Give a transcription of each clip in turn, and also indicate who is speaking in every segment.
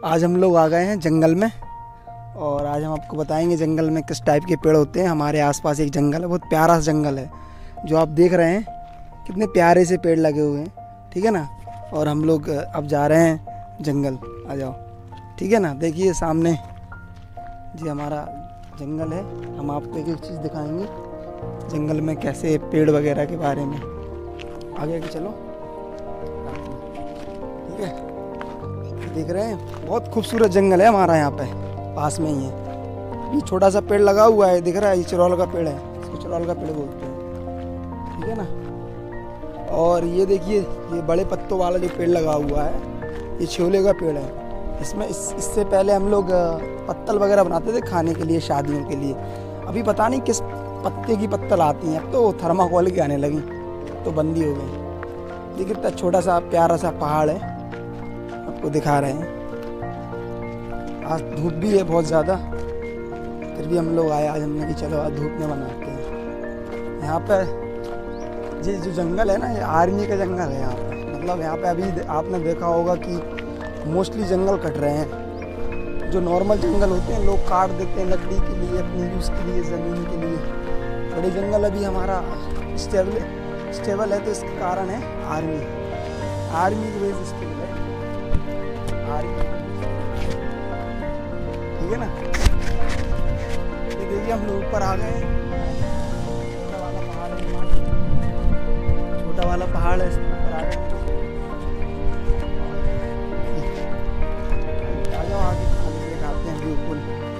Speaker 1: आज हम लोग आ गए हैं जंगल में और आज हम आपको बताएंगे जंगल में किस टाइप के पेड़ होते हैं। हमारे आसपास एक जंगल है, बहुत प्यारा सा जंगल है जो आप देख रहे हैं। कितने प्यारे से पेड़ लगे हुए हैं, ठीक है ना। और हम लोग अब जा रहे हैं जंगल, आ जाओ, ठीक है ना। देखिए सामने जी हमारा जंगल है। हम आपको एक एक चीज़ दिखाएंगे जंगल में कैसे पेड़ वगैरह के बारे में। आगे चलो, ठीक है। देख रहे हैं बहुत खूबसूरत जंगल है हमारा, यहाँ पे पास में ही है। ये छोटा सा पेड़ लगा हुआ है, दिख रहा है, ये चिरौल का पेड़ है, इसको चिरौल का पेड़ बोलते हैं, ठीक है ना। और ये देखिए ये बड़े पत्तों वाला जो पेड़ लगा हुआ है, ये छोले का पेड़ है। इसमें इससे पहले हम लोग पत्तल वगैरह बनाते थे खाने के लिए, शादियों के लिए। अभी पता नहीं किस पत्ते की पत्तल आती हैं, अब तो थर्माकोल की आने लगी, तो बंदी हो गई। देखिए कितना छोटा सा प्यारा सा पहाड़ है, आपको दिखा रहे हैं। आज धूप भी है बहुत ज़्यादा, फिर भी हम लोग आए। आज हमने कि चलो आज धूप में बनाते हैं। यहाँ पे ये जो जंगल है ना, ये आर्मी का जंगल है यहाँ पे। मतलब यहाँ पे अभी आपने देखा होगा कि मोस्टली जंगल कट रहे हैं। जो नॉर्मल जंगल होते हैं लोग काट देते हैं लकड़ी के लिए, अपने यूज़ के लिए, ज़मीन के लिए। बड़े जंगल अभी हमारा स्टेबल है, तो इसका कारण है आर्मी की वजह से स्टेबल है आर्मी, ठीक है ना। ये देखिए हम लोग ऊपर आ गए हैं। छोटा वाला पहाड़ है, इसके ऊपर आ गए। आ जाओ आगे दिखाते हैं व्यू फुल।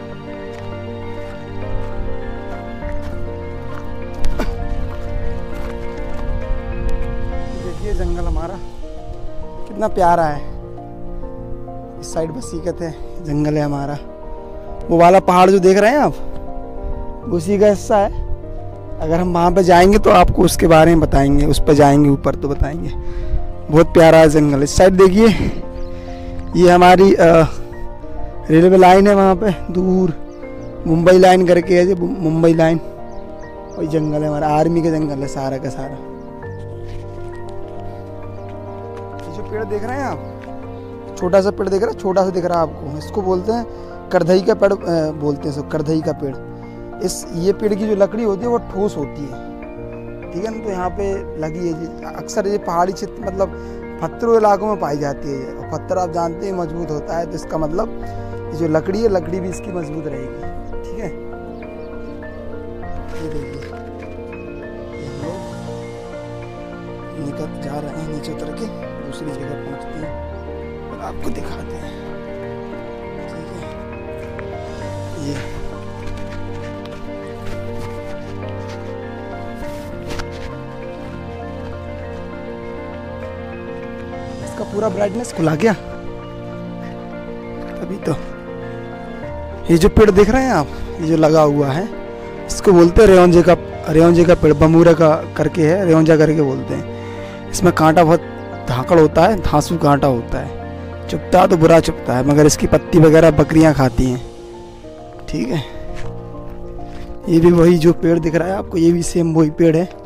Speaker 1: देखिए जंगल हमारा कितना प्यारा है। इस साइड बसीकत है, जंगल है हमारा। वो वाला पहाड़ जो देख रहे हैं आप, उसी का हिस्सा है। अगर हम वहाँ पे जाएंगे तो आपको उसके बारे में बताएंगे, उस पर जाएंगे ऊपर तो बताएंगे। बहुत प्यारा है जंगल। इस साइड देखिए ये हमारी रेलवे लाइन है, वहाँ पे दूर मुंबई लाइन करके है, जो मुंबई लाइन। वही जंगल है हमारा, आर्मी का जंगल है सारा का सारा। ये जो पेड़ देख रहे हैं आप, छोटा सा पेड़ देख रहे हैं, छोटा सा दिख रहा है आपको, इसको बोलते हैं करधई का पेड़ बोलते हैं, सब करधई का पेड़। ये पेड़ की जो लकड़ी होती है वो ठोस होती है, ठीक है ना। तो यहाँ पे लगी है। अक्सर ये पहाड़ी क्षेत्र मतलब पत्थरों इलाकों में पाई जाती है। और पत्थर आप जानते हैं मजबूत होता है, तो इसका मतलब ये जो लकड़ी है, लकड़ी भी इसकी मजबूत रहेगी, ठीक है। ये देखिए हम लोग निकल जा रहे हैं, नीचे उतर के दूसरी जगह पहुँचते हैं और आपको दिखाते हैं, ठीक है। ये इसका पूरा ब्राइटनेस खुला गया अभी तो। ये जो पेड़ देख रहे हैं आप, ये जो लगा हुआ है, इसको बोलते हैं रेवंजे का पेड़, बमूरा का करके है, रेवंजा करके बोलते हैं। इसमें कांटा बहुत धाकड़ होता है, धांसू कांटा होता है, चुभता तो बुरा चुभता है, मगर इसकी पत्ती वगैरह बकरियां खाती हैं, ठीक है। ये भी वही जो पेड़ दिख रहा है आपको, ये भी सेम वही पेड़ है।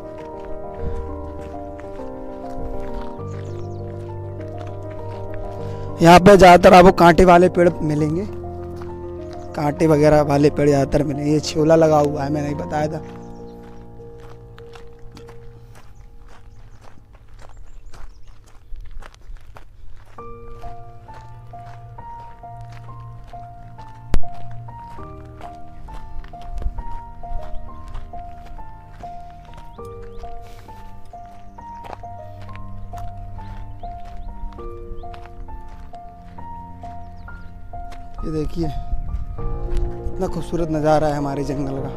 Speaker 1: यहाँ पे ज़्यादातर आपको कांटे वाले पेड़ मिलेंगे, कांटे वगैरह वाले पेड़ ज़्यादातर मिलेंगे। ये छोला लगा हुआ है, मैंने ही बताया था। ये देखिए इतना खूबसूरत नज़ारा है हमारे जंगल का।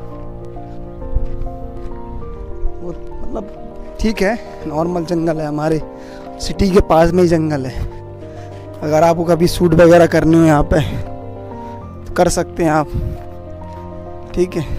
Speaker 1: वो मतलब ठीक है, नॉर्मल जंगल है, हमारे सिटी के पास में ही जंगल है। अगर आपको कभी शूट वगैरह करनी हो यहाँ पे तो कर सकते हैं आप, ठीक है।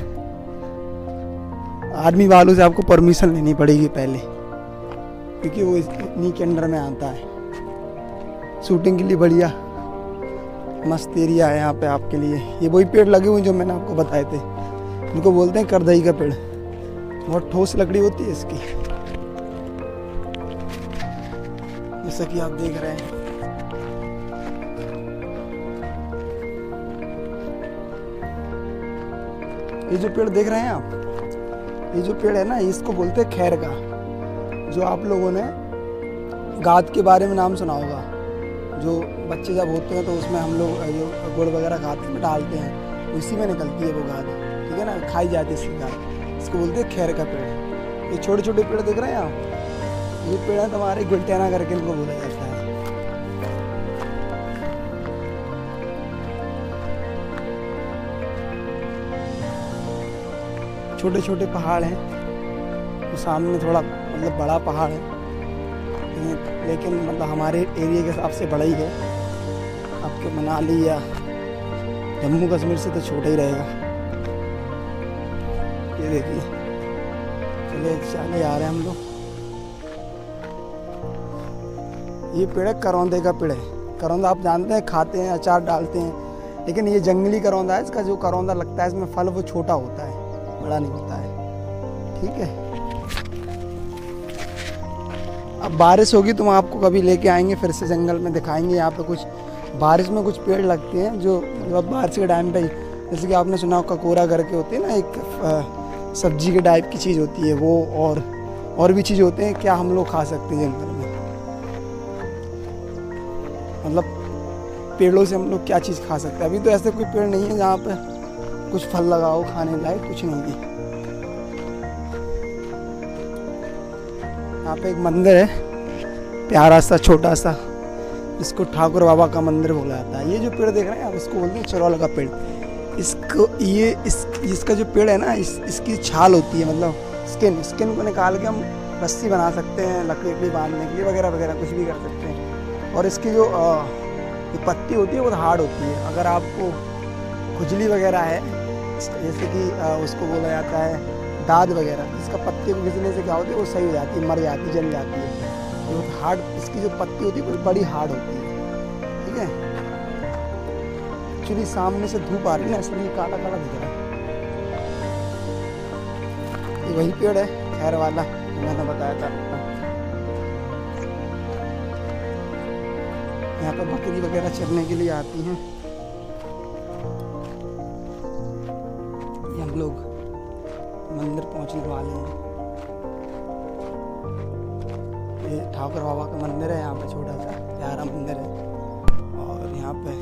Speaker 1: आर्मी वालों से आपको परमिशन लेनी पड़ेगी पहले, क्योंकि वो इन्हीं के अंडर में आता है। शूटिंग के लिए बढ़िया मस्त एरिया है यहाँ पे आपके लिए। ये वही पेड़ लगे हुए जो मैंने आपको बताए थे, इनको बोलते हैं करधई का पेड़। बहुत ठोस लकड़ी होती है इसकी, जैसा कि आप देख रहे हैं। ये जो पेड़ देख रहे हैं आप, ये जो पेड़ है ना, इसको बोलते हैं खैर का। जो आप लोगों ने गाद के बारे में नाम सुना होगा, जो बच्चे जब होते हैं तो उसमें हम लोग जो गुड़ वगैरह खाते हैं डालते हैं, उसी में निकलती है वो गाद, ठीक है ना, खाई जाती है इसकी गाद। इसको बोलते हैं खैर का पेड़। ये छोटे छोटे पेड़ देख रहे हैं आप, ये पेड़ है तुम्हारे गुलटेना करके इनको बोला जाता है। छोटे छोटे पहाड़ हैं, तो सामने थोड़ा मतलब बड़ा पहाड़ है, लेकिन मतलब हमारे एरिया के हिसाब से बड़ा ही है। आपके मनाली या जम्मू कश्मीर से तो छोटा ही रहेगा। ये देखिए, चले आ रहे हैं हम लोग। ये पेड़ है करौंदे का पेड़ है। करौंदा आप जानते हैं, खाते हैं, अचार डालते हैं, लेकिन ये जंगली करौंदा है। इसका जो करौंदा लगता है इसमें फल वो छोटा होता है, बड़ा नहीं होता है, ठीक है। अब बारिश होगी तो हम आपको कभी लेके आएंगे, फिर से जंगल में दिखाएंगे। यहाँ पे कुछ बारिश में कुछ पेड़ लगते हैं जो मतलब बारिश के टाइम पे, जैसे कि आपने सुना ककोरा करके होते हैं ना, एक सब्जी के टाइप की चीज़ होती है वो, और भी चीज़ होते हैं क्या हम लोग खा सकते हैं जंगल में। मतलब पेड़ों से हम लोग क्या चीज़ खा सकते हैं। अभी तो ऐसे कोई पेड़ नहीं है जहाँ पे कुछ फल लगाओ खाने लायक, कुछ नहीं है। यहाँ पे एक मंदिर है प्यारा सा छोटा सा, जिसको ठाकुर बाबा का मंदिर बोला जाता है। ये जो पेड़ देख रहे हैं आप, इसको बोलते हैं चिरौल का पेड़। इसको इसका जो पेड़ है ना, इसकी छाल होती है, मतलब स्किन को निकाल के हम रस्सी बना सकते हैं, लकड़ी बांधने के लिए वगैरह वगैरह, कुछ भी कर सकते हैं। और इसकी जो पत्ती होती है वो हार्ड होती है। अगर आपको खुजली वगैरह है, जैसे कि उसको बोला जाता है दाद वगैरह, इसका पत्ती को घिसने से क्या होती है, वो सही हो जाती है, मर जाती है, जल जाती है। ये हार्ड, इसकी जो पत्ती होती है वो बड़ी हार्ड होती है, ठीक है। एक्चुअली सामने से धूप आ रही है ना, इसलिए काला काला दिख रहा है। ये वही पेड़ है खैर वाला, मैंने बताया था आपको। यहाँ पर बकरी वगैरह चरने के लिए आती हैं। ये हम लोग मंदिर पहुंचने वाले हैं। ये ठाकुर बाबा का मंदिर है, यहाँ पे छोटा सा प्यारा मंदिर है। और यहाँ पे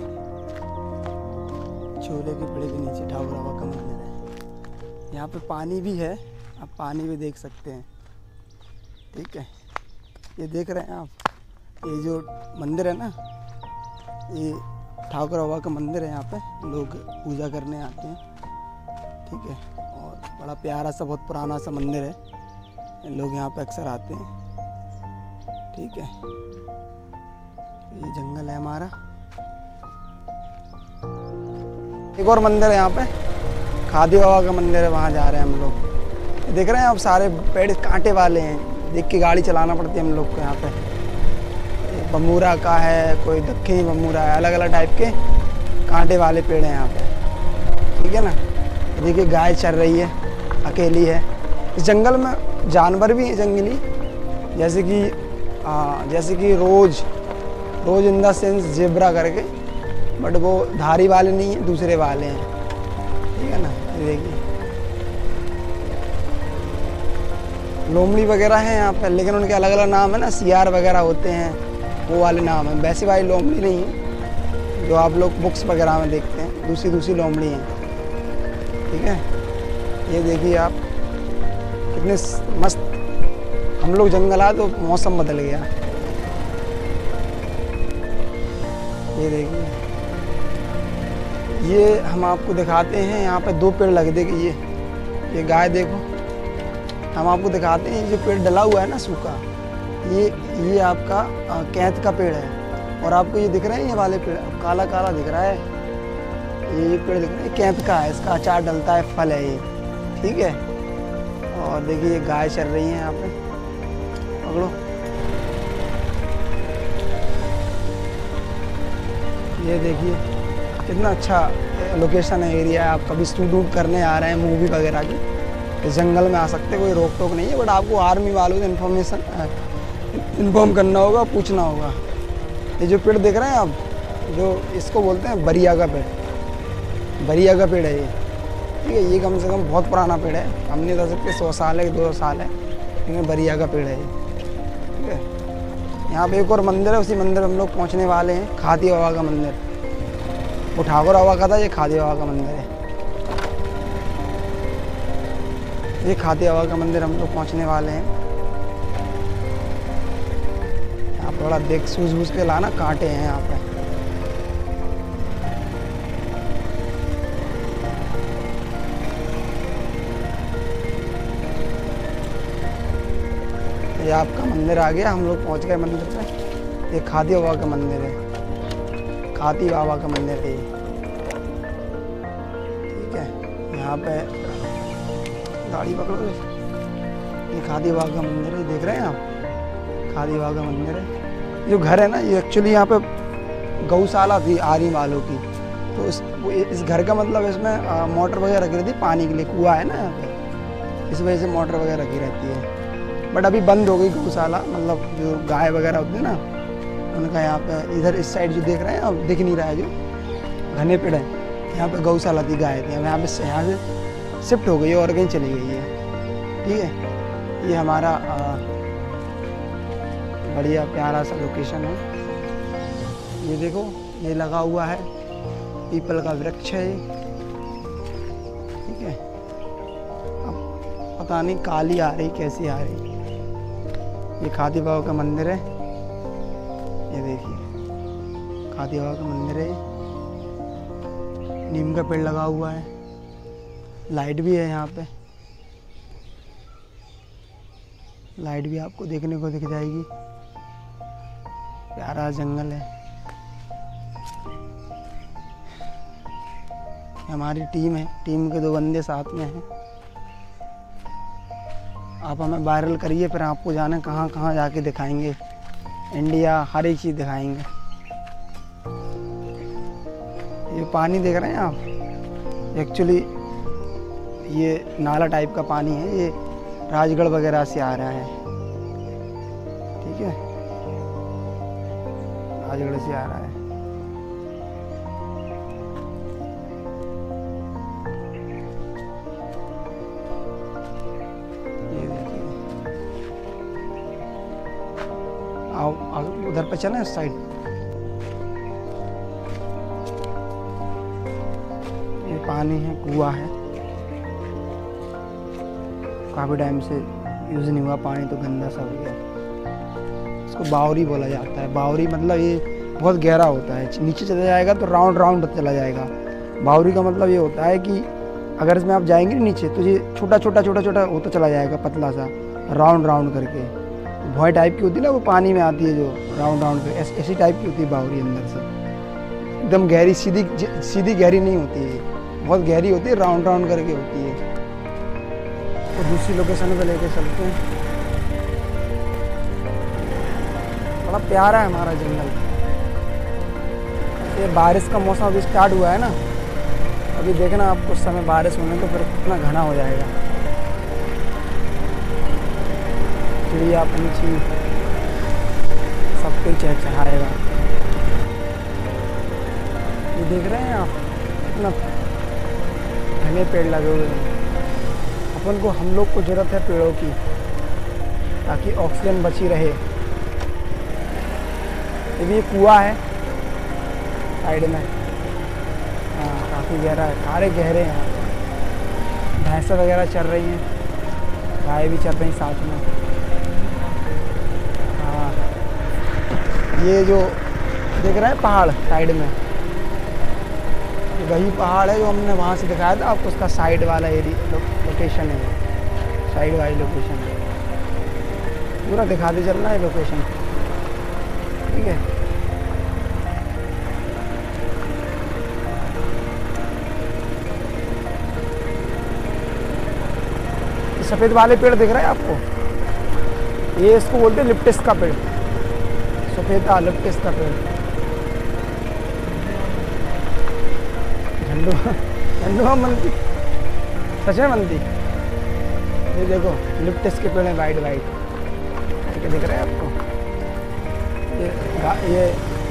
Speaker 1: छोले के पेड़ के नीचे ठाकुर बाबा का मंदिर है। यहाँ पे पानी भी है, आप पानी भी देख सकते हैं, ठीक है। ये देख रहे हैं आप, ये जो मंदिर है ना, ये ठाकुर बाबा का मंदिर है। यहाँ पे लोग पूजा करने आते हैं, ठीक है। और बड़ा प्यारा सा, बहुत पुराना सा मंदिर है, लोग यहाँ पे अक्सर आते हैं, ठीक है। ये जंगल है हमारा। एक और मंदिर है यहाँ पे, खादी बाबा का मंदिर है, वहाँ जा रहे हैं हम लोग। देख रहे हैं आप, सारे पेड़ कांटे वाले हैं, देख के गाड़ी चलाना पड़ती है हम लोग को। यहाँ पे बमूरा का है, कोई दक्षिणी बमूरा है, अलग अलग टाइप के कांटे वाले पेड़ हैं यहाँ पे, ठीक है ना। देखिए गाय चर रही है, अकेली है। इस जंगल में जानवर भी हैं जंगली, जैसे कि रोज इन द सेंस जेब्रा करके, बट वो धारी वाले नहीं है, दूसरे वाले हैं, ठीक है ना। ये देखिए लोमड़ी वगैरह हैं यहाँ पे, लेकिन उनके अलग अलग नाम है ना, सियार वगैरह होते हैं, वो वाले नाम है। वैसी वाली लोमड़ी नहीं है जो आप लोग बुक्स वगैरह में देखते हैं, दूसरी लोमड़ी हैं, ठीक है। ये देखिए आप, कितने मस्त। हम लोग जंगल आए तो मौसम बदल गया। ये देखिए, ये हम आपको दिखाते हैं। यहाँ पे 2 पेड़ लगे, देखिए ये गाय देखो। हम आपको दिखाते हैं, ये जो पेड़ डला हुआ है ना सूखा, ये आपका कैंथ का पेड़ है। और आपको ये दिख रहे हैं, ये वाले पेड़ काला काला दिख रहा है, ये पेड़ दिख रहा है, कैंथ का है। इसका अचार डलता है, फल है ये, ठीक है। और देखिए गाय चल रही है यहाँ पे, पकड़ो। ये देखिए कितना अच्छा लोकेशन है, एरिया है। आप कभी शूट करने आ रहे हैं मूवी वगैरह की, इस जंगल में आ सकते, कोई रोक टोक नहीं है। बट आपको आर्मी वालों से इन्फॉर्म करना होगा, पूछना होगा। ये जो पेड़ देख रहे हैं आप, जो इसको बोलते हैं बरिया का पेड़, बरिया का पेड़ है ये, ठीक है। ये कम से कम बहुत पुराना पेड़ है, हम नहीं बता सकते 100 साल है 200 साल है, लेकिन बरिया का पेड़ है ये, ठीक है। यहाँ पे एक और मंदिर है, उसी मंदिर में हम लोग पहुँचने वाले हैं, खादी बाबा का मंदिर। वो ठाकुर बाबा का था, ये खादी बाबा का मंदिर है। ये खादी बाबा का मंदिर हम लोग पहुँचने वाले हैं। यहाँ थोड़ा देख सूझ के लाना, कांटे हैं यहाँ पे। ये आपका मंदिर आ गया, हम लोग पहुंच गए मंदिर पे। ये खादी बाबा का मंदिर है, खादी बाबा का मंदिर है ये, ठीक है। यहाँ पे गाड़ी पकड़ो। ये खादी बाबा का मंदिर है, देख रहे हैं आप, खादी बाबा का मंदिर है। जो घर है ना, ये एक्चुअली यहाँ पे गौशाला थी आर्मी वालों की, तो इस घर का मतलब इसमें मोटर वगैरह रखी रहती है पानी के लिए, कुआं है ना यहाँ पे, इस वजह से मोटर वगैरह रखी रहती है। बट अभी बंद हो गई गौशाला, मतलब जो गाय वगैरह होती है ना उनका, यहाँ पे इधर इस साइड जो देख रहे हैं अब दिख नहीं रहा है, जो घने पेड़ है, यहाँ पे गौशाला थी, गाय थी। यहाँ से शिफ्ट हो गई है और कहीं चली गई है, ठीक है। ये हमारा बढ़िया प्यारा सा लोकेशन है। ये देखो, ये लगा हुआ है, पीपल का वृक्ष है ये, ठीक है। अब पता नहीं काली आ रही कैसी आ रही। ये खादी बाबा का मंदिर है, ये देखिए खादी बाबा का मंदिर है। नीम का पेड़ लगा हुआ है, लाइट भी है यहाँ पे, लाइट भी आपको देखने को दिख जाएगी। प्यारा जंगल है। हमारी टीम है, टीम के 2 बंदे साथ में हैं। आप हमें वायरल करिए, फिर आपको जाने कहाँ कहाँ जाके दिखाएंगे, इंडिया हर एक चीज़ दिखाएंगे। ये पानी देख रहे हैं आप, एक्चुअली ये नाला टाइप का पानी है, ये राजगढ़ वगैरह से आ रहा है, ठीक है, राजगढ़ से आ रहा है। आओ उधर पे चलें, इस साइड। ये पानी है, कुआं है, काफी टाइम से यूज नहीं हुआ पानी, तो गंदा सा हो गया। इसको बावरी बोला जाता है। बावरी मतलब ये बहुत गहरा होता है, नीचे चला जाएगा तो राउंड राउंड चला जाएगा। बावरी का मतलब ये होता है कि अगर इसमें आप जाएंगे नीचे तो ये छोटा छोटा होता चला जाएगा, पतला सा राउंड राउंड करके। भौय टाइप की होती है ना, वो पानी में आती है जो राउंड राउंड पे, ऐसी टाइप की होती है बावरी अंदर से, एकदम गहरी, सीधी गहरी नहीं होती है, बहुत गहरी होती है, राउंड राउंड करके होती है। तो दूसरी लोकेशन पे लेके चलते हैं। बड़ा प्यारा है हमारा जंगल। ये बारिश का मौसम अभी स्टार्ट हुआ है ना, अभी देखना आप कुछ समय बारिश होने तो फिर कितना घना हो जाएगा। चिड़िया पंछी सब कुछ चहचहाएगा। ये देख रहे हैं आप, कितना घने पेड़ लगे हुए हैं। अपन को, हम लोग को जरूरत है पेड़ों की, ताकि ऑक्सीजन बची रहे। ये भी कुआं है साइड में, हाँ काफ़ी गहरा है, सारे गहरे हैं। भैंसें वगैरह चल रही हैं, गाय भी चल रही साथ में। हाँ, ये जो देख रहे हैं पहाड़ साइड में, वही पहाड़ है जो हमने वहाँ से दिखाया था आपको, उसका साइड वाला एरिया लोकेशन है, साइड वाली लोकेशन है। पूरा दिखाते चलना है लोकेशन, ठीक है। सफ़ेद वाले पेड़ दिख रहे हैं आपको, ये इसको बोलते हैं लिप्टिस का पेड़, सफ़ेद लिप्टिस का पेड़। झंडुआ मनती, सच में मनती। ये देखो लिप्टिस के पेड़ हैं, वाइट वाइट दिख रहे हैं आपको।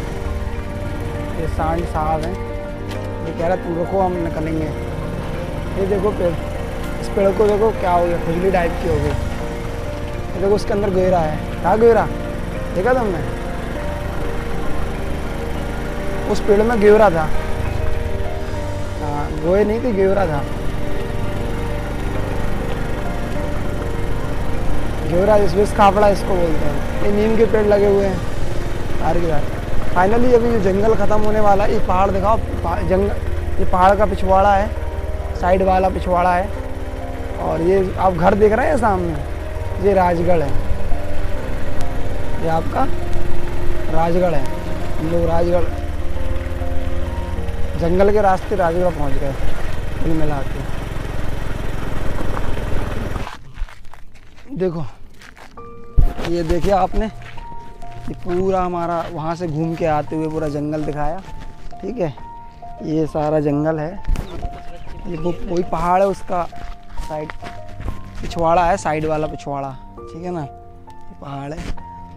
Speaker 1: ये सांड साहब हैं, ये कह रहा तुम रुको हम निकलेंगे। ये देखो पेड़, इस पेड़ को देखो क्या हो गया, खुजली टाइप की हो गई। ये देखो उसके अंदर गोयरा है, था गोयरा, देखा तुमने? उस पेड़ में गेवरा था। हाँ, गोए नहीं थी, गेवरा था। गेवरा इस काफड़ा इसको बोलते हैं। ये नीम के पेड़ लगे हुए हैं सारे के साथ। फाइनली अभी ये जंगल ख़त्म होने वाला है। ये पहाड़ दिखाओ, जंगल, ये पहाड़ का पिछवाड़ा है, साइड वाला पिछवाड़ा है। और ये आप घर देख रहे हैं सामने, ये राजगढ़ है। ये आपका राजगढ़ है। हम लोग राजगढ़ जंगल के रास्ते राजगढ़ पहुंच गए कुल मिला के। देखो ये देखिए आपने, ये पूरा हमारा वहाँ से घूम के आते हुए पूरा जंगल दिखाया, ठीक है। ये सारा जंगल है, ये वही पहाड़ है, उसका साइड पिछवाड़ा है, साइड वाला पिछवाड़ा, ठीक है ना। ये पहाड़ है।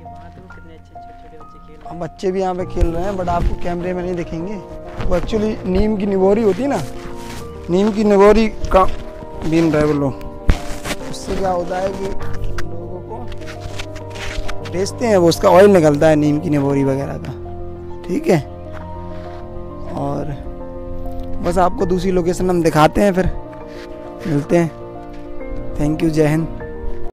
Speaker 1: अब बच्चे भी यहाँ पे खेल रहे हैं, बट आपको कैमरे में नहीं दिखेंगे। वो एक्चुअली नीम की निबोरी होती है ना, नीम की निबोरी का बीन रहे वो लोग। उससे क्या होता है कि लोगों को बेचते हैं, वो उसका ऑयल निकलता है नीम की निबोरी वगैरह का, ठीक है। और बस आपको दूसरी लोकेशन हम दिखाते हैं, फिर मिलते हैं। थैंक यू, जय हिंद।